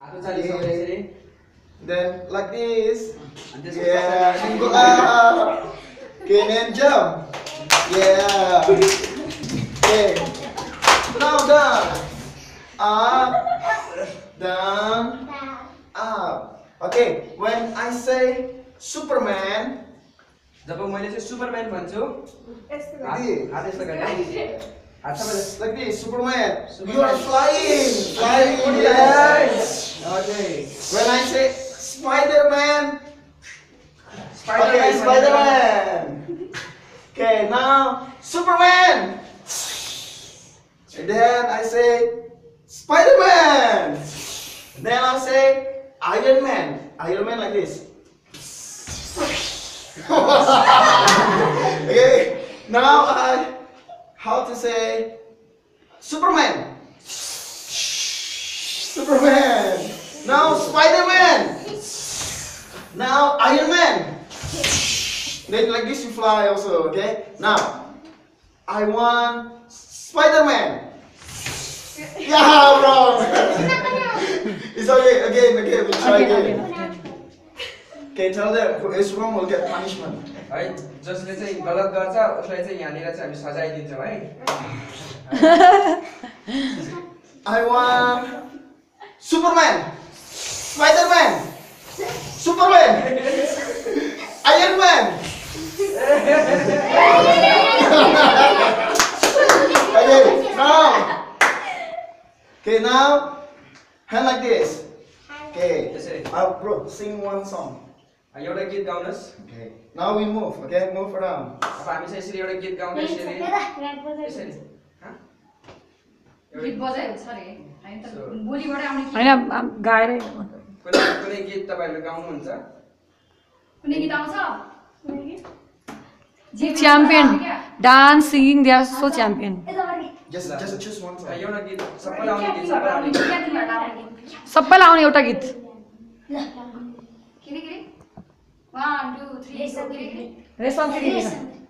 Okay. Then like this. Yeah. Then go up. Okay, then jump. Yeah. Okay. Now down. Up. Down. Up. Okay. When I say Superman. जब मैले चाहिँ Superman भन्छु Like this, Superman. You are flying. Flying in the air. Okay. When I say Spider-Man. Okay, Spider-Man. Okay, now Superman. And then I say Spider-Man. Then I say Iron Man. Iron Man like this. Okay. Now how to say Superman. Superman. Now Spider-Man. Now Iron Man. Then like this you fly also, okay? Now I want Spider-Man. Yeah, wrong. It's okay, again, we'll try again. Okay, tell them who is wrong will get punishment. है जसले चाहिँ गलत गर्छ उसलाई चाहिँ यहाँनिर चाहिँ हामी सजाय दिन्छौँ है I want Superman, Spider-Man, Superman, Iron Man. Okay, now hand like this. Okay, bro, sing one song. एउटा गीत गाउनुस् Okay, now we move. Okay, move around. अब हामी चाहिँ यसरी एउटा गीत गाउँदै यसरी यसरी गीत बजाइ हुन्छ रे हैन त बोलीबाट आउने हैन गाएरै कुनै गीत तपाईहरुले गाउनुहुन्छ कुनै गीत आउँछ champion dance singing they are so champion Just choose one song. एउटा गीत सबैलाई आउने गीत सबैलाई आउने गीत सबैलाई आउने एउटा गीत के 1 2 3 go रेशम फेरि ल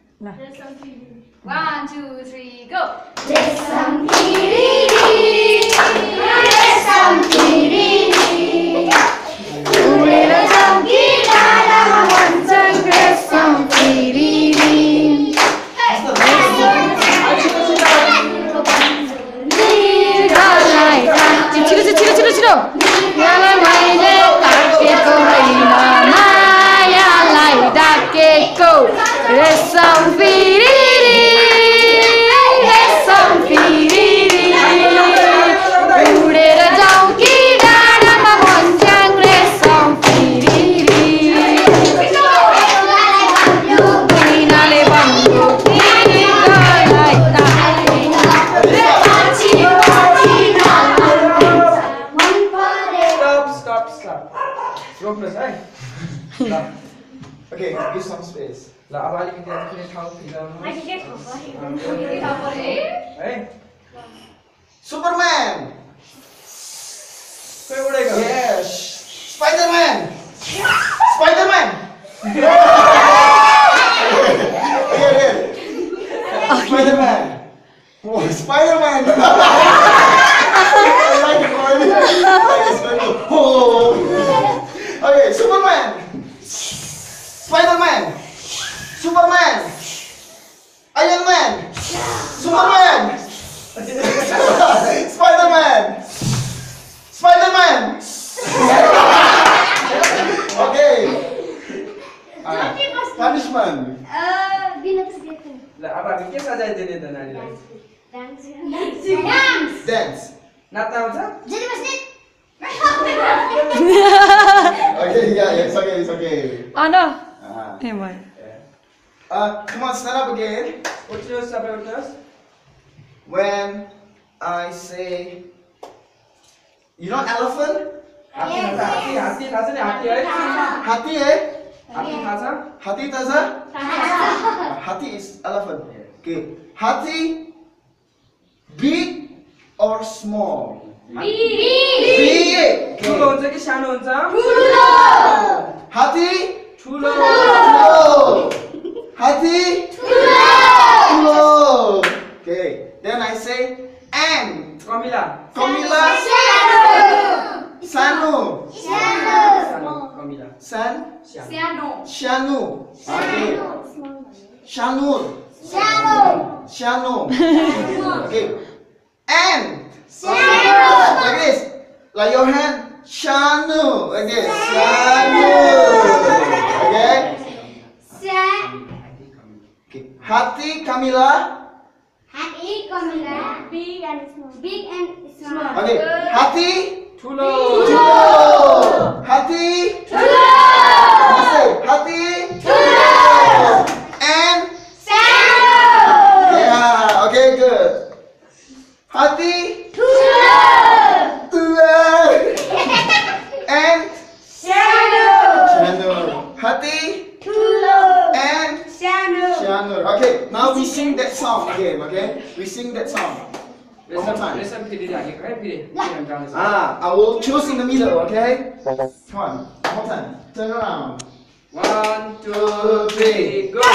1 2 3 go रेशम किरी उडेर जाऊँ कि डाँडामा भन्छन् रेशम किरी छिटो यालाई मैले ताकेको होइन मायालाई डाकेको रेशम फिरी उडेर जाऊँ कि डाँडामा भन्छन् रेशम फिरी किनाले भन्नु Stop. रोक्नुस् है ल Okay, give some space. ल अब अलिकति फेरि ठाउँ फिराउनु है Superman. कोही उडेको Yes. Spider-Man. Spider-Man. Again. Spider-Man. Oh, Spider-Man. I like it already. Oh. Okay, Superman. Spider-Man. Superman. Iron Man. Superman. Spider-Man. Spider-Man. Okay. Punishment. ल अब हामी के सजाय दिने त नानीलाई Dance. नाच्न आउँछ Okay, yeah, it's okay. Anna ए भयो Come on, stand up again. उठ्नुहोस् सबै उठ्नुहोस् When I say, you know elephant? हात्ती थाहा छ नि हात्ती है Hathi, eh? हात्ती थाहा छ Hathi taza? Hathi is elephant. Okay. Hathi, big or small? Big. ठुलो हुन्छ कि सानो हुन्छ Hathi, ठुलो Hathi, Tulo. Okay. Then I say ant. कमिला Kamila, Sanu. सानो कमिला सानो Shanu. Okay. Shanul. Shanu. Okay. And like this. Like your hand. Shanu. Like this. Shanu. Okay. Okay. Hati Kamila. Big and small. Okay. Hati. ठुलो Hati. Say Hati. And yeah. Okay. Good. Hati. And Shanur. Hati and Shanur. Okay, now we sing that song again, okay? We sing that song. One more time. रेसम फेरि राखेको है फेरि हम गाउँछ I will choose in the middle, okay? Come on, one more time. Turn around. 1 2 3 go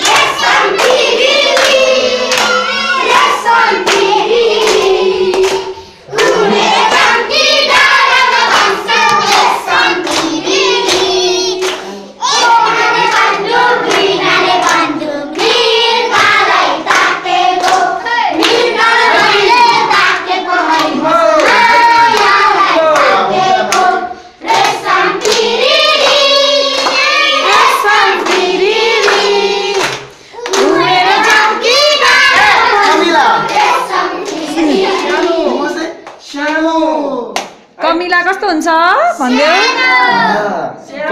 कमिला कस्तो हुन्छ भन्देऊ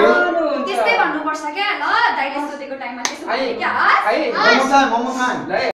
त्यस्तै भन्नुपर्छ क्या ल दाइले सोधेको टाइममा त्यसो आइ क्या आइ One more time. ल